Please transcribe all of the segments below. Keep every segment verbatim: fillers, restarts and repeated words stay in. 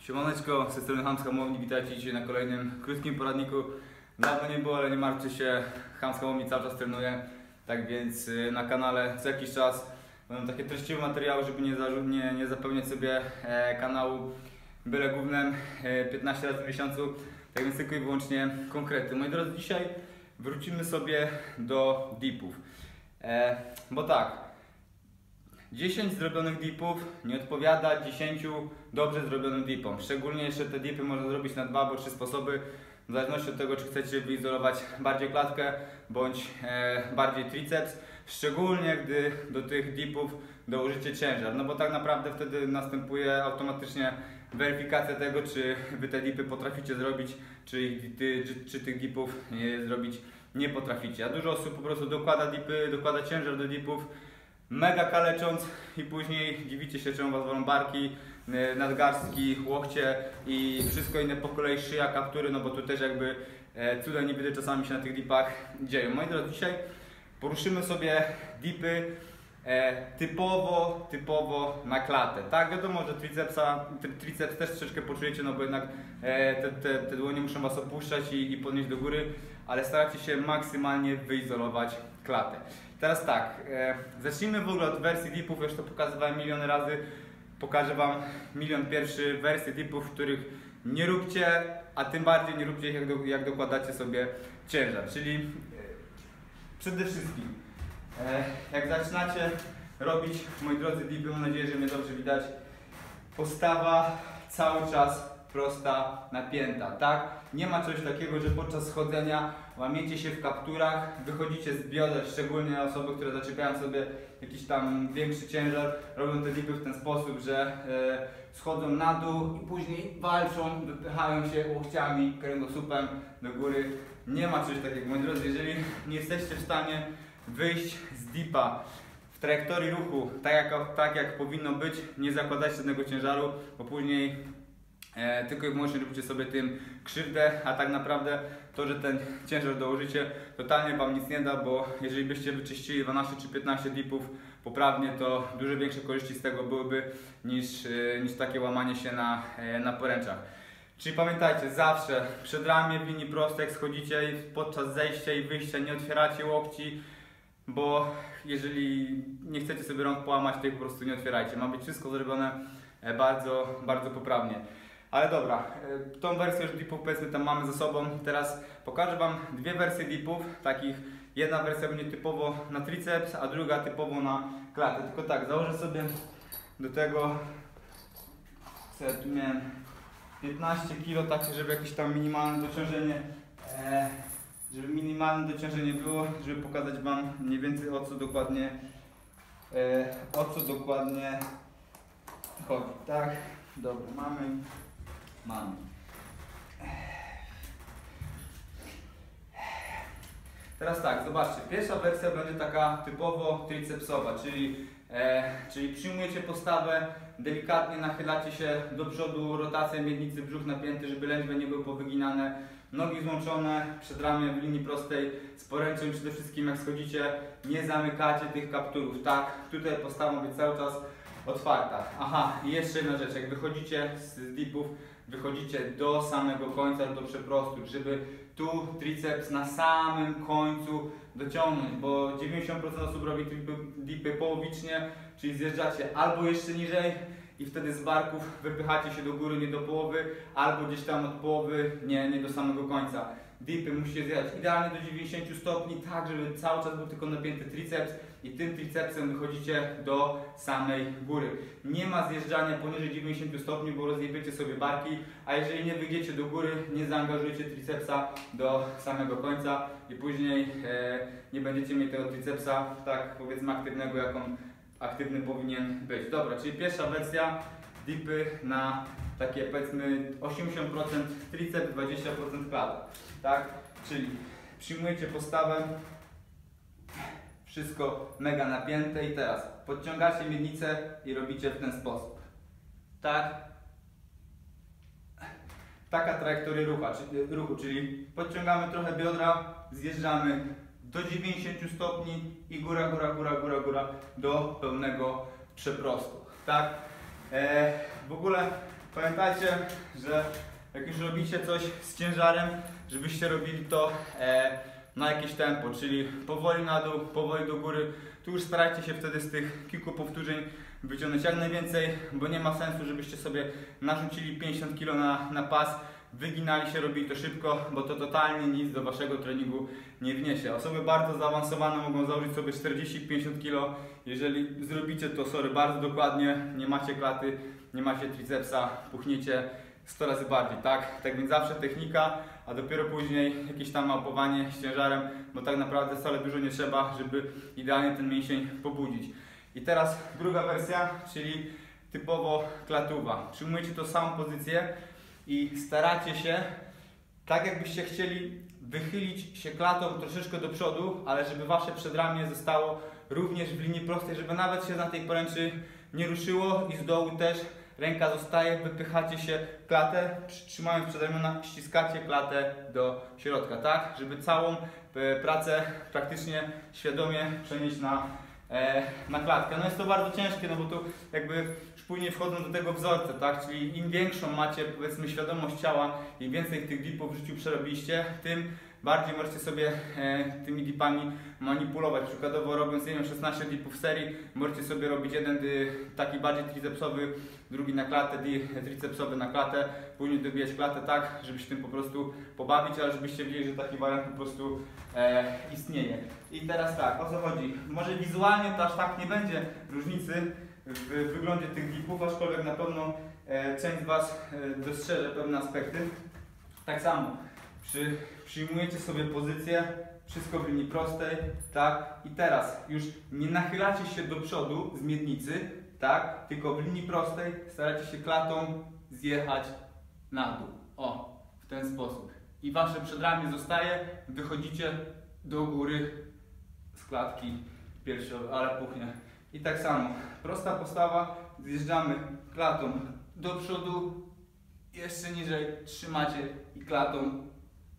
Siemaneczko, z tej strony Ham z Hamowni, witajcie dzisiaj na kolejnym krótkim poradniku. Dawno nie było, ale nie martwcie się, Ham z Hamowni cały czas trenuje. Tak więc na kanale co jakiś czas będą takie treściwe materiały, żeby nie, nie, nie zapełniać sobie e, kanału byle gównem e, piętnaście razy w miesiącu. Tak więc tylko i wyłącznie konkrety. Moi drodzy, dzisiaj wrócimy sobie do dipów. E, bo tak, dziesięć zrobionych dipów nie odpowiada dziesięć dobrze zrobionym dipom. Szczególnie jeszcze te dipy można zrobić na dwa albo trzy sposoby, w zależności od tego, czy chcecie wyizolować bardziej klatkę bądź e, bardziej triceps. Szczególnie gdy do tych dipów dołożycie ciężar, no bo tak naprawdę wtedy następuje automatycznie weryfikacja tego, czy wy te dipy potraficie zrobić, czy, czy, czy tych dipów nie, zrobić nie potraficie. A dużo osób po prostu dokłada dipy, dokłada ciężar do dipów, mega kalecząc i później dziwicie się, czemu was wolą barki, nadgarstki, łokcie i wszystko inne po kolei, szyja, kaptury, no bo tu też jakby cuda niewiele czasami się na tych dipach dzieją. Moi drodzy, dzisiaj poruszymy sobie dipy e, typowo, typowo na klatę. Tak, wiadomo, że tricepsa, triceps też troszeczkę poczujecie, no bo jednak e, te, te, te dłonie muszą was opuszczać i, i podnieść do góry, ale staracie się maksymalnie wyizolować klatę. Teraz tak, e, zacznijmy w ogóle od wersji dipów, już to pokazywałem milion razy. Pokażę wam milion pierwszy wersji dipów, w których nie róbcie, a tym bardziej nie róbcie ich jak, do, jak dokładacie sobie ciężar. Czyli e, przede wszystkim, e, jak zaczynacie robić, moi drodzy, dipy, mam nadzieję, że mnie dobrze widać, postawa cały czas prosta, napięta, tak? Nie ma czegoś takiego, że podczas schodzenia łamiecie się w kapturach, wychodzicie z bioder, szczególnie osoby, które zaczepiają sobie jakiś tam większy ciężar, robią te dipy w ten sposób, że e, schodzą na dół i później walczą, wypychają się łokciami, kręgosłupem do góry. Nie ma czegoś takiego, moi drodzy, jeżeli nie jesteście w stanie wyjść z dipa w trajektorii ruchu, tak jak, tak jak powinno być, nie zakładajcie żadnego ciężaru, bo później E, tylko i wyłącznie róbcie sobie tym krzywdę, a tak naprawdę to, że ten ciężar dołożycie, totalnie wam nic nie da, bo jeżeli byście wyczyścili dwanaście czy piętnaście dipów poprawnie, to dużo większe korzyści z tego byłyby niż, e, niż takie łamanie się na, e, na poręczach. Czyli pamiętajcie, zawsze przed ramię w linii prostej, jak schodzicie i podczas zejścia i wyjścia nie otwieracie łokci, bo jeżeli nie chcecie sobie rąk połamać, to ich po prostu nie otwierajcie. Ma być wszystko zrobione e, bardzo, bardzo poprawnie. Ale dobra, tą wersję już dipów powiedzmy tam mamy ze sobą. Teraz pokażę wam dwie wersje dipów, takich. Jedna wersja będzie typowo na triceps, a druga typowo na klatę. Tylko tak, założę sobie do tego, co ja tu miałem, piętnaście kilo, takie, żeby jakieś tam minimalne dociążenie, e, żeby minimalne dociążenie było, żeby pokazać wam mniej więcej o co dokładnie, e, o co dokładnie chodzi, tak? Dobra, mamy. Mamy. Teraz tak, zobaczcie, pierwsza wersja będzie taka typowo tricepsowa, czyli, e, czyli przyjmujecie postawę, delikatnie nachylacie się do przodu, rotacja miednicy, brzuch napięty, żeby lędźwie nie były powyginane, nogi złączone, przedramię w linii prostej z poręczem. Przede wszystkim jak schodzicie, nie zamykacie tych kapturów, tak? Tutaj postawa ma być cały czas otwarta. Aha, i jeszcze jedna rzecz, jak wychodzicie z dipów, wychodzicie do samego końca, do przeprostu, żeby tu triceps na samym końcu dociągnąć, bo dziewięćdziesiąt procent osób robi dipy, dipy połowicznie, czyli zjeżdżacie albo jeszcze niżej i wtedy z barków wypychacie się do góry, nie do połowy, albo gdzieś tam od połowy, nie, nie do samego końca. Dipy musicie zjechać idealnie do dziewięćdziesięciu stopni, tak żeby cały czas był tylko napięty triceps i tym tricepsem wychodzicie do samej góry. Nie ma zjeżdżania poniżej dziewięćdziesięciu stopni, bo rozjebiecie sobie barki, a jeżeli nie wyjdziecie do góry, nie zaangażujecie tricepsa do samego końca i później e, nie będziecie mieć tego tricepsa tak powiedzmy aktywnego, jak on aktywny powinien być. Dobra, czyli pierwsza wersja, dipy na takie powiedzmy osiemdziesiąt procent triceps, dwadzieścia procent klata, tak? Czyli przyjmujecie postawę, wszystko mega napięte i teraz podciągacie miednicę i robicie w ten sposób, tak? Taka trajektoria ruchu, ruchu, czyli podciągamy trochę biodra, zjeżdżamy do dziewięćdziesięciu stopni i góra, góra, góra, góra, góra do pełnego przeprostu, tak? E, w ogóle pamiętajcie, że jak już robicie coś z ciężarem, żebyście robili to e, na jakieś tempo, czyli powoli na dół, powoli do góry. Tu już starajcie się wtedy z tych kilku powtórzeń wyciągnąć jak najwięcej, bo nie ma sensu, żebyście sobie narzucili pięćdziesiąt kilo na, na pas, wyginali się, robili to szybko, bo to totalnie nic do waszego treningu nie wniesie. Osoby bardzo zaawansowane mogą założyć sobie czterdzieści pięćdziesiąt kilo. Jeżeli zrobicie to, sorry, bardzo dokładnie, nie macie klaty, nie macie tricepsa, puchniecie sto razy bardziej, tak? Tak więc zawsze technika, a dopiero później jakieś tam mapowanie z ciężarem, bo tak naprawdę wcale dużo nie trzeba, żeby idealnie ten mięsień pobudzić. I teraz druga wersja, czyli typowo klatuwa. Przyjmujecie tą samą pozycję i staracie się, tak jakbyście chcieli wychylić się klatą troszeczkę do przodu, ale żeby wasze przedramię zostało również w linii prostej, żeby nawet się na tej poręczy nie ruszyło i z dołu też ręka zostaje, wypychacie się klatę, trzymając przedramiona, ściskacie klatę do środka, tak? Żeby całą pracę praktycznie świadomie przenieść na, e, na klatkę. No jest to bardzo ciężkie, no bo tu jakby już później wchodzą do tego wzorce, tak? Czyli im większą macie, powiedzmy, świadomość ciała, im więcej tych dipów w życiu przerobiliście, tym bardziej możecie sobie e, tymi dipami manipulować. Przykładowo robiąc nie wiem, szesnaście dipów w serii, możecie sobie robić jeden y, taki bardziej tricepsowy, drugi na klatę, tricepsowy na klatę, później dobijać klatę tak, żeby się tym po prostu pobawić, ale żebyście wiedzieli, że taki wariant po prostu e, istnieje. I teraz tak, o co chodzi? Może wizualnie to aż tak nie będzie różnicy w wyglądzie tych dipów, aczkolwiek na pewno e, część z was e, dostrzeże pewne aspekty. Tak samo. Przy, przyjmujecie sobie pozycję, wszystko w linii prostej, tak? I teraz już nie nachylacie się do przodu z miednicy, tak? Tylko w linii prostej staracie się klatą zjechać na dół. O, w ten sposób. I wasze przedramię zostaje, wychodzicie do góry z klatki piersiowej, ale puchnie. I tak samo, prosta postawa, zjeżdżamy klatą do przodu, jeszcze niżej trzymacie i klatą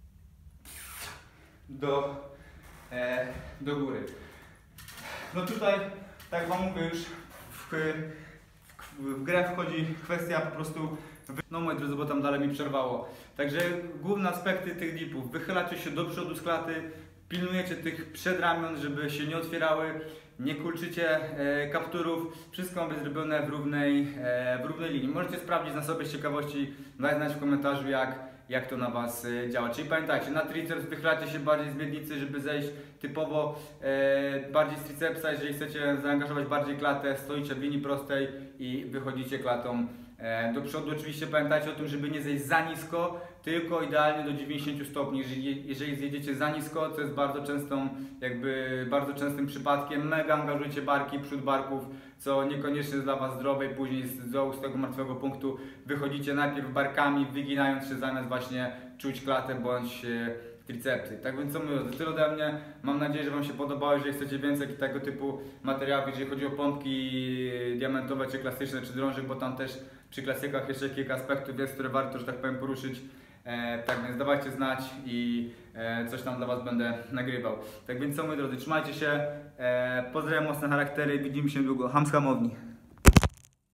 do, e, do góry. No tutaj, tak wam mówię, już w, w, w grę wchodzi kwestia po prostu, no moi drodzy, bo tam dalej mi przerwało. Także główne aspekty tych dipów: wychylacie się do przodu z klaty, pilnujecie tych przedramion, żeby się nie otwierały, nie kulczycie e, kapturów, wszystko ma być zrobione w równej, e, w równej linii. Możecie sprawdzić na sobie z ciekawości, dać znać w komentarzu, jak, jak to na was e, działa. Czyli pamiętajcie, na triceps wychylacie się bardziej z miednicy, żeby zejść typowo e, bardziej z tricepsa. Jeżeli chcecie zaangażować bardziej klatę, stoicie w linii prostej i wychodzicie klatą e, do przodu. Oczywiście pamiętajcie o tym, żeby nie zejść za nisko, tylko idealnie do dziewięćdziesięciu stopni. Jeżeli, jeżeli zjedziecie za nisko, co jest bardzo częstą, jakby bardzo częstym przypadkiem, mega angażujecie barki, przód barków, co niekoniecznie jest dla was zdrowe i później z dołu, z tego martwego punktu wychodzicie najpierw barkami, wyginając się, zamiast właśnie czuć klatę bądź e, tricepsy. Tak więc co mówię, to tyle ode mnie. Mam nadzieję, że wam się podobało. Jeżeli chcecie więcej tego typu materiałów, jeżeli chodzi o pompki diamentowe, czy klasyczne, czy drążek, bo tam też przy klasykach jeszcze kilka aspektów jest, które warto, że tak powiem, poruszyć. E, tak więc dawajcie znać i e, coś tam dla was będę nagrywał. Tak więc co, moi drodzy, trzymajcie się, e, pozdrawiam mocne charaktery i widzimy się niedługo. Ham z Hamowni.